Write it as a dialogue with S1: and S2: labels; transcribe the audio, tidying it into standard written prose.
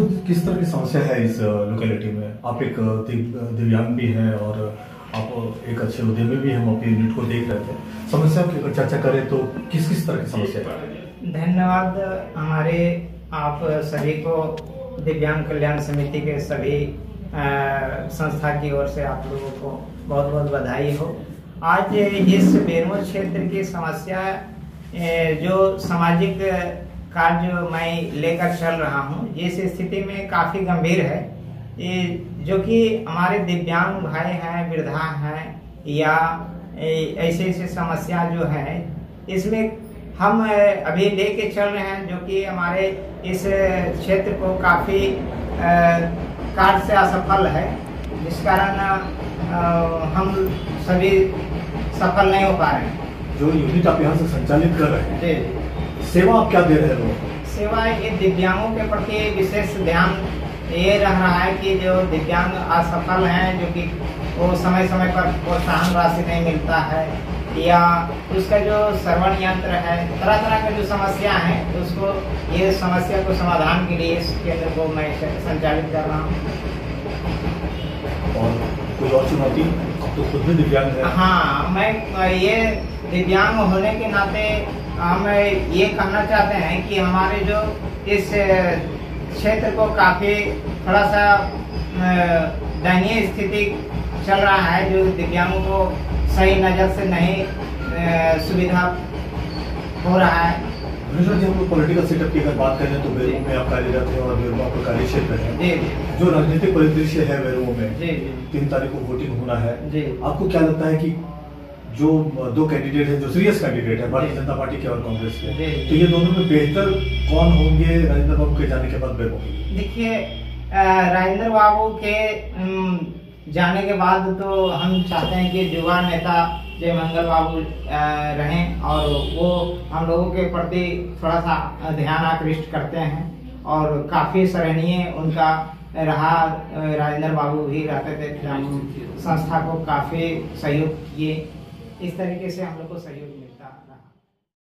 S1: किस तरह की समस्या है इस लोकेलिटी में? आप एक दिव्यांग भी हैं और आप एक अच्छे उद्यमी भी हम अपनी यूनिट को देख रहे थे। समस्या की अगर चर्चा करें तो किस किस तरह की समस्या है?
S2: धन्यवाद। हमारे आप सभी को दिव्यांग कल्याण समिति के सभी संस्था की ओर से आप लोगों को बहुत बहुत बधाई हो। आज इस बेरमो क्षेत्र की समस्या जो सामाजिक कार्य मैं लेकर चल रहा हूँ, जिस स्थिति में काफ़ी गंभीर है, जो कि हमारे दिव्यांग भाई हैं, वृद्धा हैं या ऐसे ऐसे समस्या जो है, इसमें हम अभी लेके चल रहे हैं, जो कि हमारे इस क्षेत्र को काफ़ी कार्य से असफल है, जिस कारण हम सभी सफल नहीं हो पा रहे हैं।
S1: जो यूनिट आप यहाँ से संचालित कर रहे हैं, सेवा आप क्या दे रहे हो?
S2: सेवा ये दिव्यांगों के प्रति विशेष ध्यान ये रह रहा है कि जो दिव्यांग असफल हैं, जो कि वो समय समय पर प्रोत्साहन राशि नहीं मिलता है, या उसका जो श्रवण यंत्र है, तरह तरह का जो समस्या है, उसको ये समस्या को समाधान के लिए इस केंद्र को मैं संचालित कर रहा हूँ।
S1: और कोई और चुनौती? आप तो खुद भी दिव्यांग है।
S2: हाँ, मैं ये दिव्यांग होने के नाते हम ये कहना चाहते हैं कि हमारे जो इस क्षेत्र को काफ़ी थोड़ा सा दयनीय स्थिति चल रहा है, जो दिव्यांगों को सही नज़र से नहीं सुविधा हो रहा है।
S1: जब हम लोग पॉलिटिकल सेटअप की अगर बात करें तो बेरमो में आप कार्यरत हैं और बेरमो आपका कार्य क्षेत्र है। जो राजनीतिक परिदृश्य है बेरमो में, 3 तारीख को वोटिंग होना है, आपको क्या लगता है कि जो 2 कैंडिडेट हैं, जो सीरियस कैंडिडेट है भारतीय जनता पार्टी के और कांग्रेस के, तो ये दोनों में बेहतर कौन होंगे राजेंद्र बाबू के जाने के बाद बेरमो? देखिए,
S2: राजेंद्र बाबू के जाने के बाद तो हम चाहते हैं कि युवा नेता जय मंगल बाबू रहें, और वो हम लोगों के प्रति थोड़ा सा ध्यान आकृष्ट करते हैं, और काफ़ी सराहनीय उनका रहा। राजेंद्र बाबू भी रहते थे, हम संस्था को काफ़ी सहयोग किए। इस तरीके से हम लोग को सहयोग मिला।